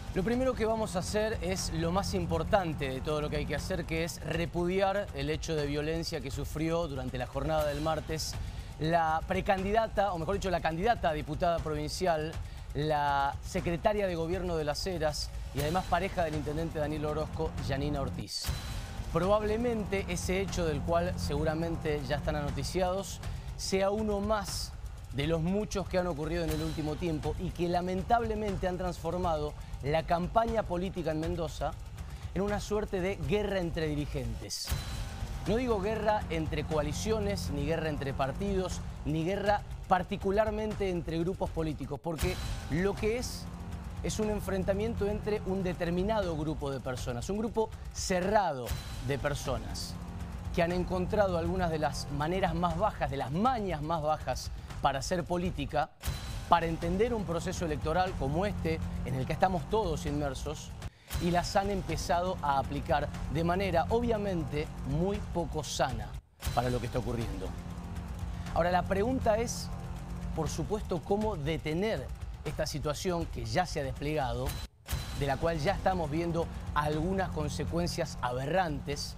Lo primero que vamos a hacer es lo más importante de todo lo que hay que hacer, que es repudiar el hecho de violencia que sufrió durante la jornada del martes la precandidata, o mejor dicho, la candidata a diputada provincial, la secretaria de Gobierno de Las Heras y además pareja del intendente Daniel Orozco, Yanina Ortiz. Probablemente ese hecho, del cual seguramente ya están anoticiados, sea uno más de los muchos que han ocurrido en el último tiempo y que lamentablemente han transformado la campaña política en Mendoza en una suerte de guerra entre dirigentes. No digo guerra entre coaliciones, ni guerra entre partidos, ni guerra particularmente entre grupos políticos, porque lo que es un enfrentamiento entre un determinado grupo de personas, un grupo cerrado de personas que han encontrado algunas de las maneras más bajas, de las mañas más bajas para hacer política, para entender un proceso electoral como este, en el que estamos todos inmersos, y las han empezado a aplicar de manera obviamente muy poco sana para lo que está ocurriendo. Ahora, la pregunta es, por supuesto, cómo detener esta situación que ya se ha desplegado, de la cual ya estamos viendo algunas consecuencias aberrantes.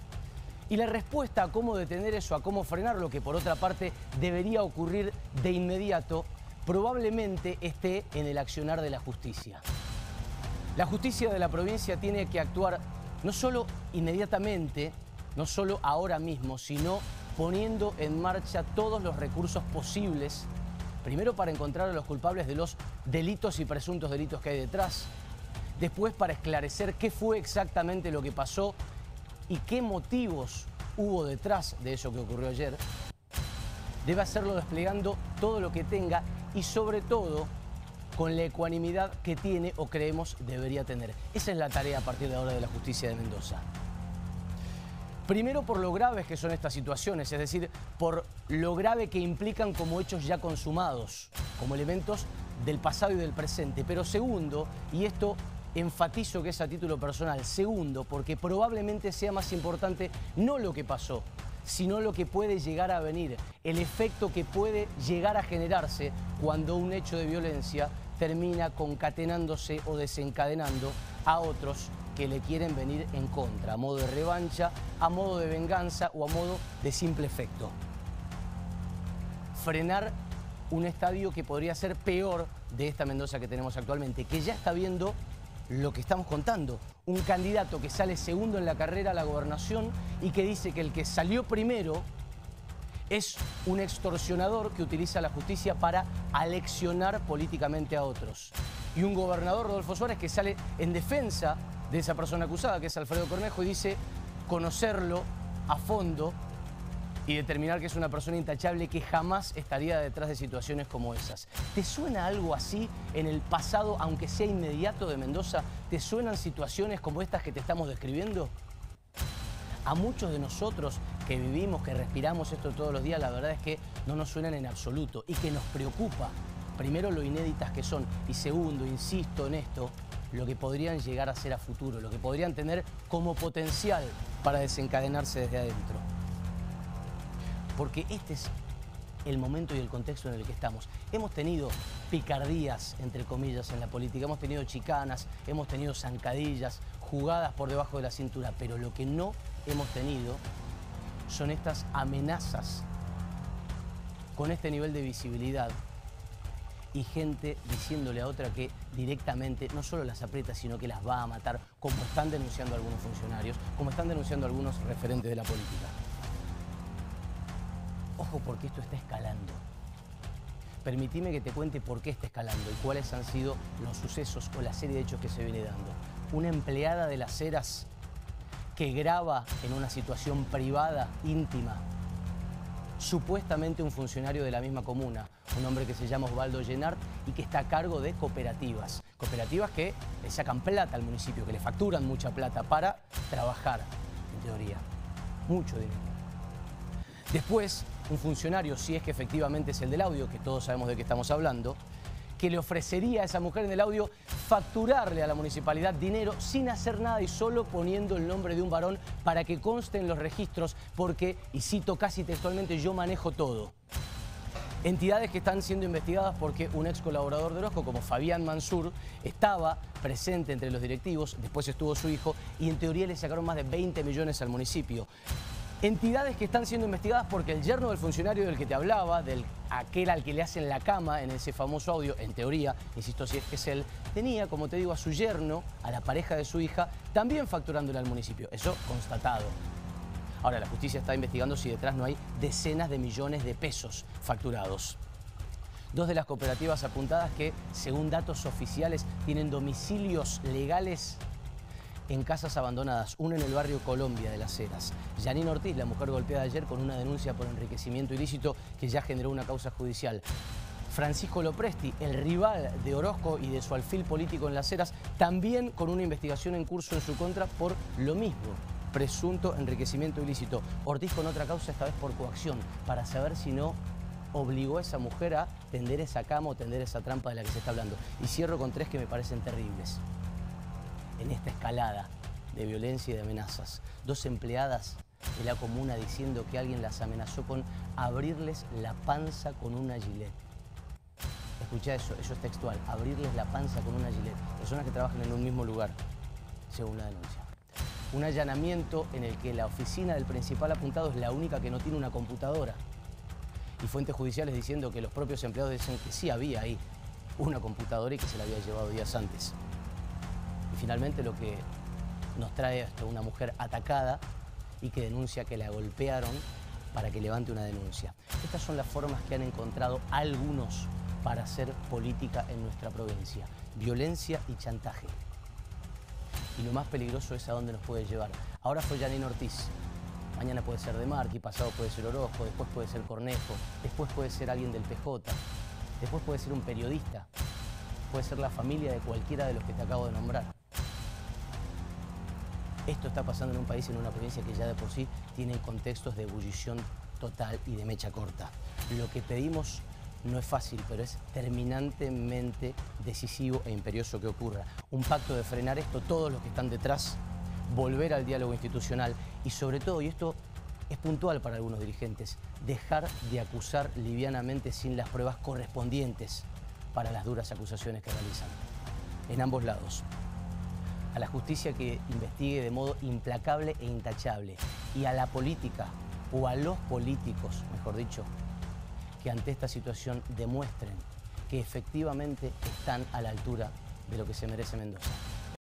Y la respuesta a cómo detener eso, a cómo frenarlo, que por otra parte debería ocurrir de inmediato, probablemente esté en el accionar de la justicia. La justicia de la provincia tiene que actuar no solo inmediatamente, no solo ahora mismo, sino poniendo en marcha todos los recursos posibles, primero para encontrar a los culpables de los delitos y presuntos delitos que hay detrás, después para esclarecer qué fue exactamente lo que pasó y qué motivos hubo detrás de eso que ocurrió ayer. Debe hacerlo desplegando todo lo que tenga y sobre todo con la ecuanimidad que tiene o creemos debería tener. Esa es la tarea a partir de ahora de la justicia de Mendoza. Primero por lo graves que son estas situaciones, es decir, por lo grave que implican como hechos ya consumados, como elementos del pasado y del presente. Pero segundo, y esto enfatizo que es a título personal, segundo, porque probablemente sea más importante no lo que pasó, sino lo que puede llegar a venir, el efecto que puede llegar a generarse cuando un hecho de violencia termina concatenándose o desencadenando a otros que le quieren venir en contra, a modo de revancha, a modo de venganza o a modo de simple efecto. Frenar un estadio que podría ser peor de esta Mendoza que tenemos actualmente, que ya está viendo lo que estamos contando. Un candidato que sale segundo en la carrera a la gobernación y que dice que el que salió primero es un extorsionador que utiliza la justicia para aleccionar políticamente a otros. Y un gobernador, Rodolfo Suárez, que sale en defensa de esa persona acusada, que es Alfredo Cornejo, y dice conocerlo a fondo y determinar que es una persona intachable que jamás estaría detrás de situaciones como esas. ¿Te suena algo así en el pasado, aunque sea inmediato, de Mendoza? ¿Te suenan situaciones como estas que te estamos describiendo? A muchos de nosotros que vivimos, que respiramos esto todos los días, la verdad es que no nos suenan en absoluto y que nos preocupa, primero, lo inéditas que son y segundo, insisto en esto, lo que podrían llegar a ser a futuro, lo que podrían tener como potencial para desencadenarse desde adentro. Porque este es el momento y el contexto en el que estamos. Hemos tenido picardías, entre comillas, en la política, hemos tenido chicanas, hemos tenido zancadillas, jugadas por debajo de la cintura, pero lo que no hemos tenido son estas amenazas con este nivel de visibilidad y gente diciéndole a otra que directamente no solo las aprieta, sino que las va a matar, como están denunciando algunos funcionarios, como están denunciando algunos referentes de la política. Ojo, porque esto está escalando. Permitime que te cuente por qué está escalando y cuáles han sido los sucesos o la serie de hechos que se viene dando. Una empleada de Las Heras que graba en una situación privada, íntima, supuestamente un funcionario de la misma comuna, un hombre que se llama Osvaldo Llenart y que está a cargo de cooperativas. Cooperativas que le sacan plata al municipio, que le facturan mucha plata para trabajar, en teoría. Mucho dinero. Después, un funcionario, si es que efectivamente es el del audio, que todos sabemos de qué estamos hablando, que le ofrecería a esa mujer en el audio facturarle a la municipalidad dinero sin hacer nada y solo poniendo el nombre de un varón para que conste en los registros porque, y cito casi textualmente, yo manejo todo. Entidades que están siendo investigadas porque un ex colaborador de Orozco, como Fabián Mansur, estaba presente entre los directivos, después estuvo su hijo y en teoría le sacaron más de 20 millones al municipio. Entidades que están siendo investigadas porque el yerno del funcionario del que te hablaba, aquel al que le hacen la cama en ese famoso audio, en teoría, insisto si es que es él, tenía, como te digo, a su yerno, a la pareja de su hija, también facturándole al municipio. Eso constatado. Ahora, la justicia está investigando si detrás no hay decenas de millones de pesos facturados. Dos de las cooperativas apuntadas que, según datos oficiales, tienen domicilios legales en casas abandonadas. Una en el barrio Colombia de Las Heras. Janine Ortiz, la mujer golpeada ayer con una denuncia por enriquecimiento ilícito que ya generó una causa judicial. Francisco Lopresti, el rival de Orozco y de su alfil político en Las Heras, también con una investigación en curso en su contra por lo mismo. Presunto enriquecimiento ilícito. Ortiz con otra causa, esta vez por coacción, para saber si no obligó a esa mujer a tender esa cama o tender esa trampa de la que se está hablando. Y cierro con tres que me parecen terribles. En esta escalada de violencia y de amenazas, dos empleadas de la comuna diciendo que alguien las amenazó con abrirles la panza con una gilet. Escuchá eso es textual, abrirles la panza con una gilet. Personas que trabajan en un mismo lugar, según la denuncia. Un allanamiento en el que la oficina del principal apuntado es la única que no tiene una computadora. Y fuentes judiciales diciendo que los propios empleados dicen que sí había ahí una computadora y que se la había llevado días antes. Y finalmente lo que nos trae esto, una mujer atacada y que denuncia que la golpearon para que levante una denuncia. Estas son las formas que han encontrado algunos para hacer política en nuestra provincia. Violencia y chantaje. Y lo más peligroso es a dónde nos puede llevar. Ahora fue Janine Ortiz. Mañana puede ser De Marchi, pasado puede ser Orozco, después puede ser Cornejo, después puede ser alguien del PJ, después puede ser un periodista, puede ser la familia de cualquiera de los que te acabo de nombrar. Esto está pasando en un país, en una provincia que ya de por sí tiene contextos de ebullición total y de mecha corta. Lo que pedimos no es fácil, pero es terminantemente decisivo e imperioso que ocurra. Un pacto de frenar esto, todos los que están detrás, volver al diálogo institucional y sobre todo, y esto es puntual para algunos dirigentes, dejar de acusar livianamente sin las pruebas correspondientes para las duras acusaciones que realizan. En ambos lados. A la justicia que investigue de modo implacable e intachable y a la política, o a los políticos, mejor dicho, que ante esta situación demuestren que efectivamente están a la altura de lo que se merece Mendoza.